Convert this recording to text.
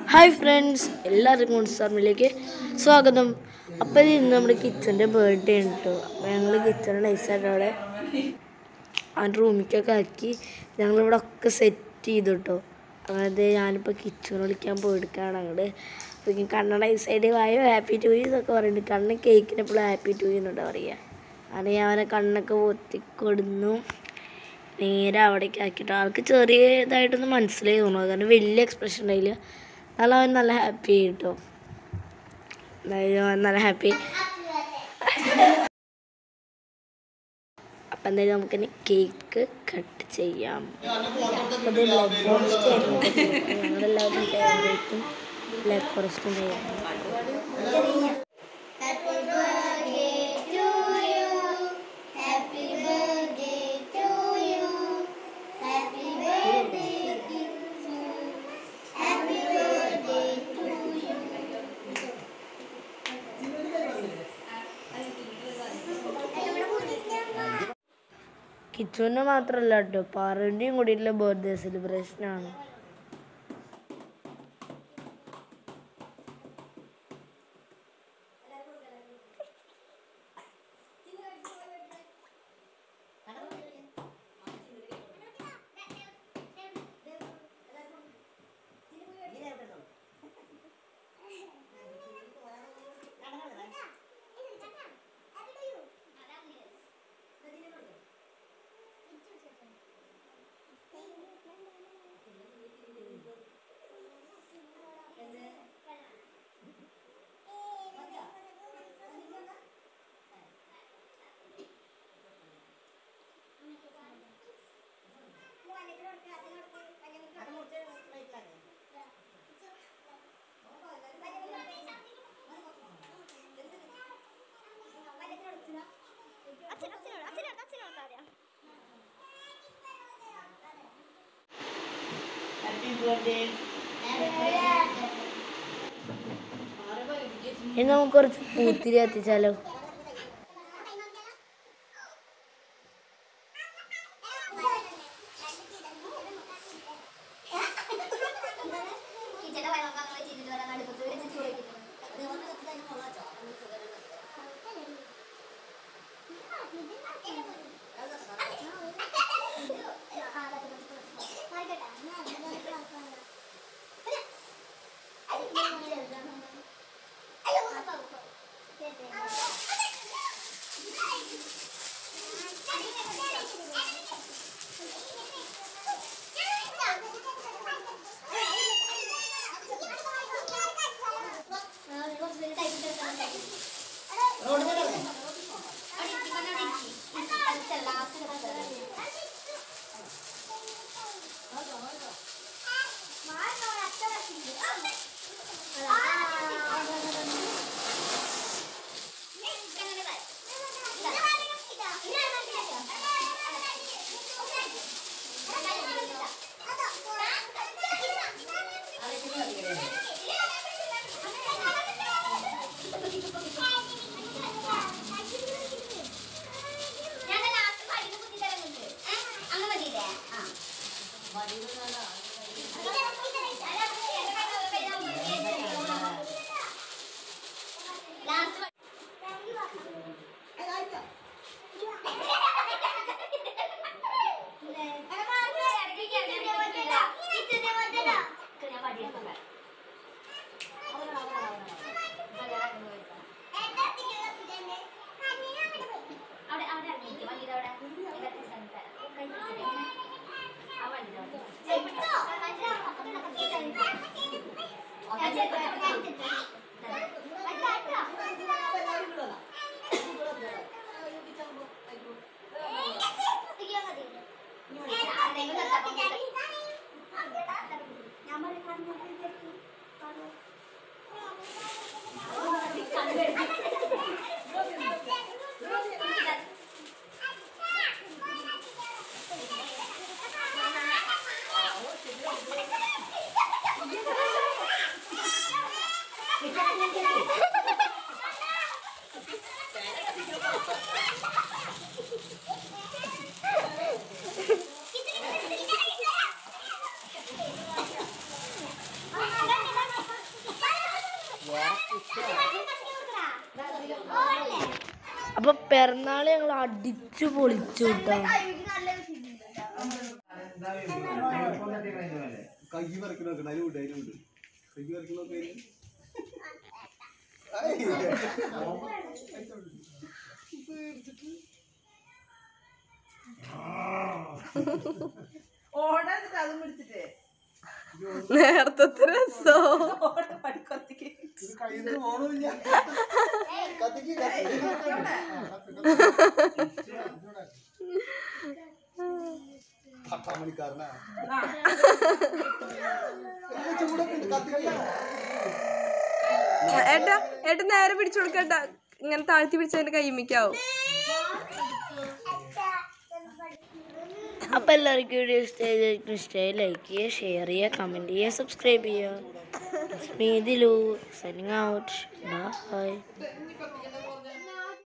Hi friends, എല്ലാവർക്കും ഉത്സവത്തിലേക്ക് സ്വാഗതം. അപ്പോൾ ഇന്ന് നമ്മുടെ കിച്ചൻ്റെ ബർത്ത്ഡേ ഉണ്ട് കേട്ടോ. അപ്പോൾ ഞങ്ങൾ കിച്ചൺ നൈസായിട്ട് അവിടെ അവൻ്റെ റൂമിലേക്കൊക്കെ ആക്കി ഞങ്ങളിവിടെ ഒക്കെ സെറ്റ് ചെയ്തു കേട്ടോ. അതായത് ഞാനിപ്പോൾ കിച്ചൺ വിളിക്കാൻ പോയെടുക്കുകയാണ് അങ്ങോട്ട്. അപ്പോൾ കണ്ണട നൈസായിട്ട് വായോ ഹാപ്പി ടു യു എന്നൊക്കെ പറയുന്നുണ്ട്. കണ്ണ് കേക്കിന് എപ്പോഴും ഹാപ്പി ടു യു എന്നുണ്ടോ പറയുക. അങ്ങനെ ഞാൻ അവനെ കണ്ണൊക്കെ പൊത്തിക്കൊടുന്നു. നേരെ അവിടേക്ക് ആക്കിയിട്ട് ആൾക്ക് ചെറിയതായിട്ടൊന്നും മനസ്സിലായി തോന്നുന്നു. കാരണം വലിയ എക്സ്പ്രഷൻ ഉണ്ടായില്ല. എന്നാലും അവൻ നല്ല ഹാപ്പി ആയിട്ടോ. നല്ല ഹാപ്പി. അപ്പം എന്തായാലും നമുക്കിനി കേക്ക് കട്ട് ചെയ്യാം. അപ്പോൾ ഇത് ബ്ലാക്ക് ഫോറസ്റ്റ് ആയിരുന്നു. ഞങ്ങളെല്ലാവരും ഫേവറേറ്റും ബ്ലാക്ക് ഫോറസ്റ്റും ചെയ്യാം. കിച്ചുവിന് മാത്രമല്ല കേട്ടോ, പാറുവിൻ്റെയും കൂടിയിട്ടുള്ള ബർത്ത്ഡേ സെലിബ്രേഷനാണ്. ഇനി നമുക്ക് കുറച്ച് പൂത്തിരി കത്തിച്ചാലോ? അപ്പൊ പിറന്നാള് ഞങ്ങൾ അടിച്ചു പൊളിച്ചു കേട്ടോ. നേരത്തെ രസോ ഏട്ടാ ഏട്ടാ നേരെ പിടിച്ചു കൊടുക്കട്ട, ഇങ്ങനെ താഴ്ത്തി പിടിച്ചതിന്റെ കൈമിക്കാവും. അപ്പൊ എല്ലാവർക്കും വീഡിയോ ഇഷ്ടമായി ലൈക്ക് ചെയ്യുക, ഷെയർ ചെയ്യുക, കമന്റ് ചെയ്യുക, സബ്സ്ക്രൈബ് ചെയ്യുക. Signing out. ബൈ.